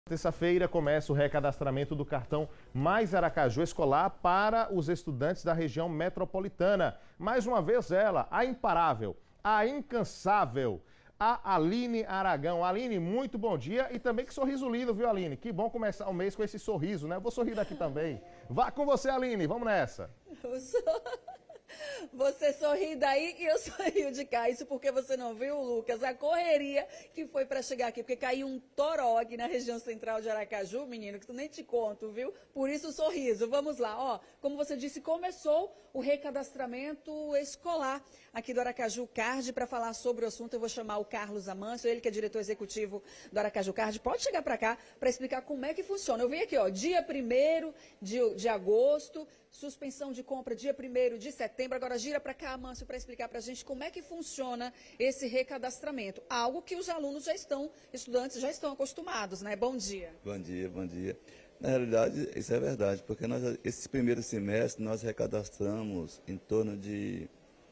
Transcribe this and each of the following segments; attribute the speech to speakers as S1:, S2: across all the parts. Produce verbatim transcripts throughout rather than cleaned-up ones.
S1: Terça-feira começa o recadastramento do cartão Mais Aracaju Escolar para os estudantes da região metropolitana. Mais uma vez ela, a imparável, a incansável, a Aline Aragão. Aline, muito bom dia e também que sorriso lindo, viu, Aline? Que bom começar o mês com esse sorriso, né? Eu vou sorrir daqui também. Vá com você, Aline, vamos nessa.
S2: Eu sou... Você sorri daí e eu sorrio de cá. Isso porque você não viu, Lucas, a correria que foi para chegar aqui. Porque caiu um toró aqui na região central de Aracaju, menino, que tu nem te conto, viu? Por isso o sorriso. Vamos lá, ó. Como você disse, começou o recadastramento escolar aqui do Aracaju Card. Para falar sobre o assunto, eu vou chamar o Carlos Amâncio, ele que é diretor executivo do Aracaju Card. Pode chegar para cá para explicar como é que funciona. Eu vim aqui, ó, dia primeiro de, de agosto, suspensão de compra dia primeiro de setembro. Agora gira para cá, Amâncio, para explicar para a gente como é que funciona esse recadastramento. Algo que os alunos já estão, estudantes já estão acostumados, né? Bom dia.
S3: Bom dia, bom dia. Na realidade, isso é verdade, porque nós, esse primeiro semestre nós recadastramos em torno de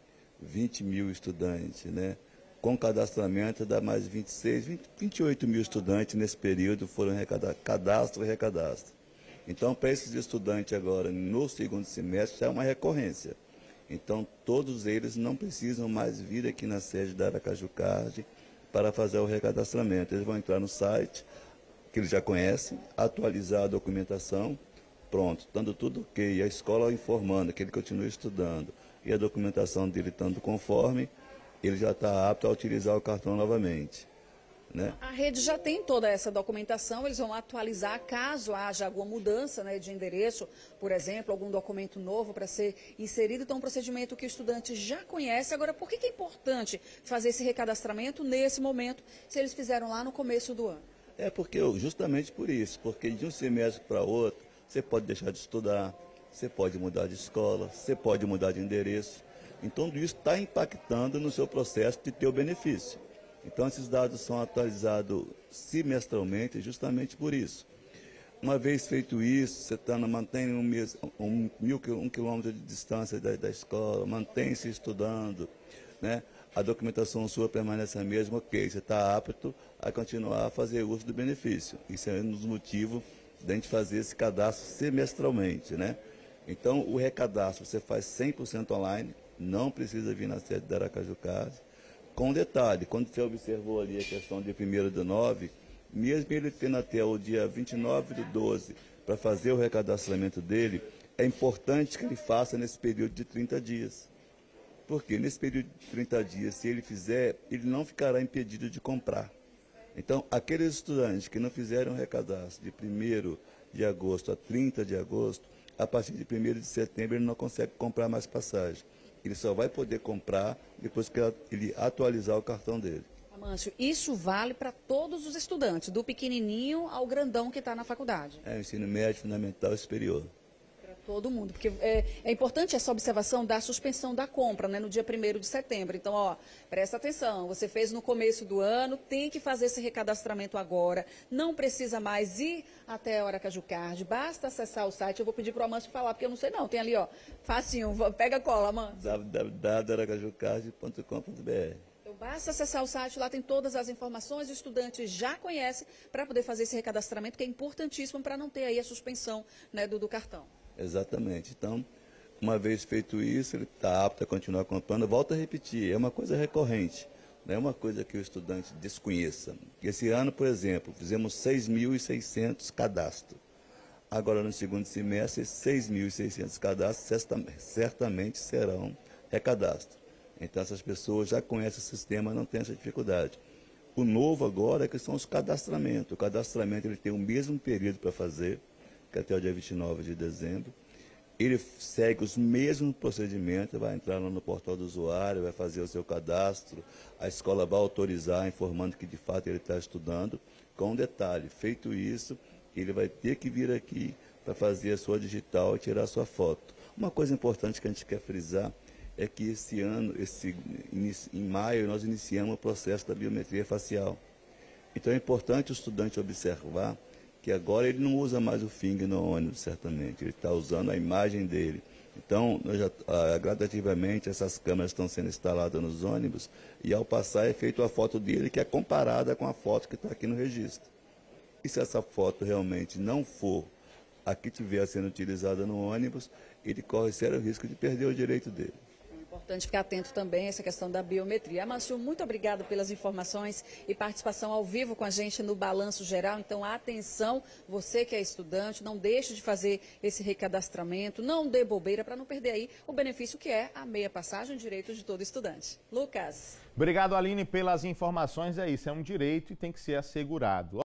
S3: vinte mil estudantes, né? Com cadastramento dá mais vinte e seis, vinte, vinte e oito mil estudantes nesse período foram recadastrados, cadastro e recadastro. Então, para esses estudantes agora, no segundo semestre, já é uma recorrência. Então, todos eles não precisam mais vir aqui na sede da Aracaju Card para fazer o recadastramento. Eles vão entrar no site, que eles já conhecem, atualizar a documentação, pronto, estando tudo ok, a escola informando que ele continua estudando e a documentação dele estando conforme, ele já está apto a utilizar o cartão novamente. Né?
S2: A rede já tem toda essa documentação, eles vão atualizar caso haja alguma mudança, né, de endereço, por exemplo, algum documento novo para ser inserido. Então, um procedimento que o estudante já conhece. Agora, por que, que é importante fazer esse recadastramento nesse momento, se eles fizeram lá no começo do ano?
S3: É porque, justamente por isso, porque de um semestre para outro, você pode deixar de estudar, você pode mudar de escola, você pode mudar de endereço. Então, tudo isso está impactando no seu processo de ter o benefício. Então, esses dados são atualizados semestralmente justamente por isso. Uma vez feito isso, você tá, mantém um, mês, um, mil, um quilômetro de distância da, da escola, mantém-se estudando, né? A documentação sua permanece a mesma, ok, você está apto a continuar a fazer uso do benefício. Isso é um dos motivos da gente fazer esse cadastro semestralmente, né? Então, o recadastro você faz cem por cento online, não precisa vir na sede da Aracaju Card. Com detalhe, quando você observou ali a questão de primeiro do nove, mesmo ele tendo até o dia vinte e nove do doze para fazer o recadastramento dele, é importante que ele faça nesse período de trinta dias. Porque nesse período de trinta dias, se ele fizer, ele não ficará impedido de comprar. Então, aqueles estudantes que não fizeram o recadastro de primeiro de agosto a trinta de agosto, a partir de primeiro de setembro ele não consegue comprar mais passagem. Ele só vai poder comprar depois que ele atualizar o cartão dele.
S2: Amâncio, isso vale para todos os estudantes, do pequenininho ao grandão que está na faculdade?
S3: É o ensino médio, fundamental e superior.
S2: Para todo mundo, porque é, é importante essa observação da suspensão da compra, né, no dia primeiro de setembro. Então, ó, presta atenção, você fez no começo do ano, tem que fazer esse recadastramento agora, não precisa mais ir até a Aracaju Card, basta acessar o site. Eu vou pedir para o Amâncio falar, porque eu não sei não, tem ali, ó, facinho, pega a cola, Amâncio.
S3: w w w ponto aracaju card ponto com ponto b r.
S2: Então, basta acessar o site, lá tem todas as informações, o estudante já conhece para poder fazer esse recadastramento, que é importantíssimo para não ter aí a suspensão, né, do, do cartão.
S3: Exatamente. Então, uma vez feito isso, ele está apto a continuar comprando. Volto a repetir, é uma coisa recorrente, não é uma coisa que o estudante desconheça. Esse ano, por exemplo, fizemos seis mil e seiscentos cadastros. Agora, no segundo semestre, seis mil e seiscentos cadastros certamente serão recadastros. Então, essas pessoas já conhecem o sistema, não tem essa dificuldade. O novo agora é que são os cadastramentos. O cadastramento ele tem o mesmo período para fazer, que até o dia vinte e nove de dezembro. Ele segue os mesmos procedimentos, vai entrar lá no portal do usuário, vai fazer o seu cadastro, a escola vai autorizar, informando que de fato ele está estudando. Com um detalhe, feito isso, ele vai ter que vir aqui para fazer a sua digital e tirar a sua foto. Uma coisa importante que a gente quer frisar é que esse ano, esse, em maio, nós iniciamos o processo da biometria facial. Então é importante o estudante observar que agora ele não usa mais o finger no ônibus, certamente, ele está usando a imagem dele. Então, nós já, ah, gradativamente, essas câmeras estão sendo instaladas nos ônibus e, ao passar, é feita a foto dele, que é comparada com a foto que está aqui no registro. E se essa foto realmente não for a que estiver sendo utilizada no ônibus, ele corre sério risco de perder o direito dele.
S2: É importante ficar atento também a essa questão da biometria. Amancio, muito obrigado pelas informações e participação ao vivo com a gente no Balanço Geral. Então, atenção, você que é estudante, não deixe de fazer esse recadastramento, não dê bobeira para não perder aí o benefício que é a meia passagem, direito de todo estudante. Lucas.
S1: Obrigado, Aline, pelas informações. É isso, é um direito e tem que ser assegurado.